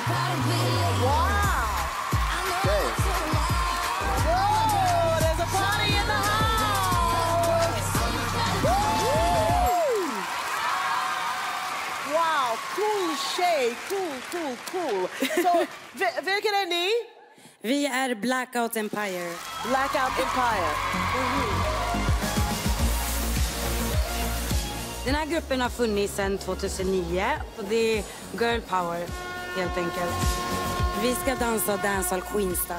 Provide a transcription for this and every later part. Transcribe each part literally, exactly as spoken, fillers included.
Cool tjej, cool, cool, cool. Så, vilken är ni? Vi är Blackout Empire. Blackout Empire. Mm-hmm. Den här gruppen har funnits sedan tjugohundranio och det är girl power, helt enkelt. Vi ska dansa dancehall Queen style.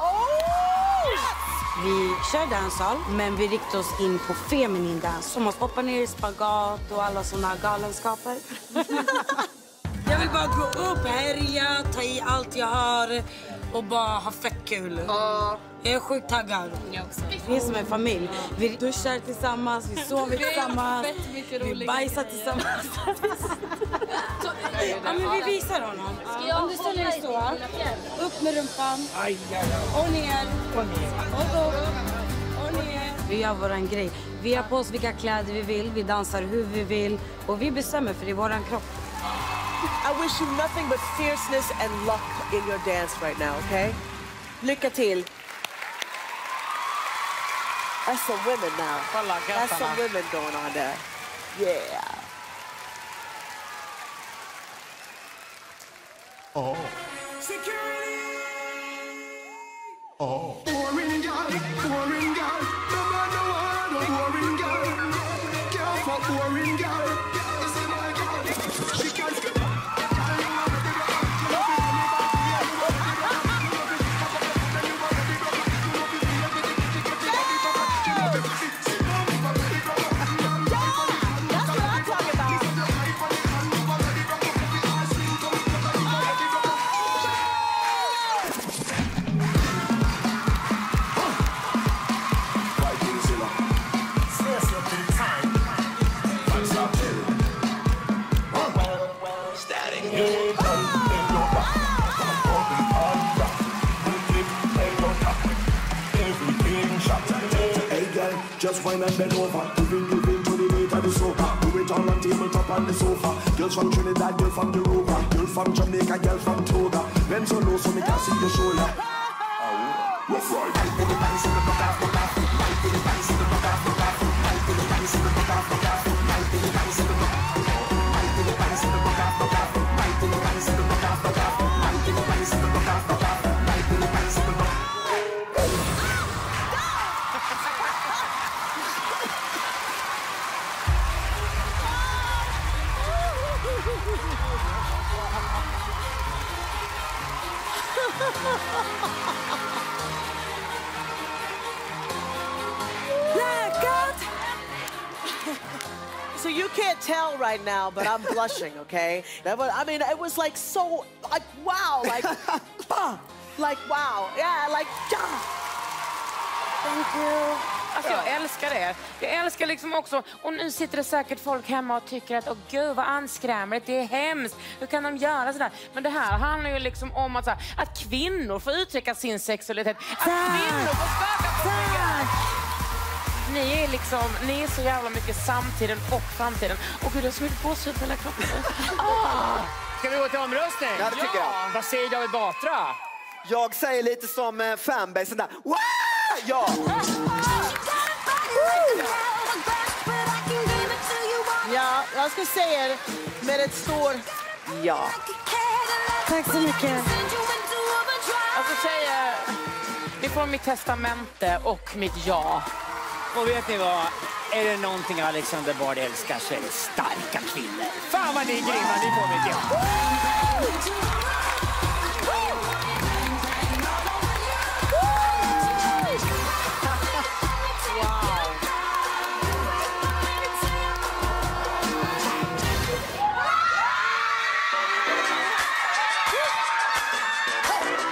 Vi kör dancehall, men vi riktar oss in på feminin dans. Som att hoppa ner i spagat och alla såna galenskaper. Jag vill bara gå upp, härja, ta i allt jag har och bara ha fett kul. Uh. Jag är sjukt taggad. Jag också. Vi är som en familj. Vi duschar tillsammans, vi sover tillsammans, vi bajsar tillsammans. Ja, men vi visar honom. Om du ställer dig så, upp med rumpan, och ner, och upp, och ner. Vi gör våran grej. Vi har på oss vilka kläder vi vill, vi dansar hur vi vill och vi bestämmer för det är våran kropp. I wish you nothing but fierceness and luck in your dance right now, okay? Lycka till. That's some women now. That's some women going on there. Yeah. Oh. Security. Oh. Boring girl, boring girl. No man no one, no boring girl. Girl for boring girl. Is it my girl? She can't skip. Just wine and bend over, giving, giving to the beat of the soca. Do it all on tabletop on the sofa. Girls from Trinidad, girl from Europa, girl from Jamaica, girl from Toga. Bend so low so me can see the shoulder. Rough ride. Right to the pants in the back off, back off. Right to the pants in the back off, back off. Right to the pants in the back off, back off. Right to the pants in the back off, back off. Right to the pants in the back off, back off. Right to the pants in the back off, back off. Right to the pants in the back off, back off. Right to the pants in the back off. So you can't tell right now, but I'm blushing, okay? That was, I mean, it was like so, like, wow, like, bah, like, wow, yeah, like, yeah. Thank you. Alltså jag älskar det. Jag älskar liksom också, och nu sitter det säkert folk hemma och tycker att åh gud vad anskrämligt, det är hemskt. Hur kan de göra sådär? Men det här handlar ju liksom om att, så här, att kvinnor får uttrycka sin sexualitet. Att kvinnor får skaka på sig. Ni är liksom, ni är så jävla mycket samtiden och framtiden. Och gud, jag skulle på sig hela kroppen. Ah! Ska vi gå till omröstning? Ja, det tycker jag. Vad säger David Batra? Jag säger lite som eh, fanbase där. Wow! Ja! Ja, jag ska säga det, men det står ja. Tack så mycket. Alltså tjejer, ni får mitt testamente och mitt ja. Och vet ni vad? Är det någonting Alexander Bard älskar så är det starka kvinnor. Fan vad ni är grymma, ni får mitt ja.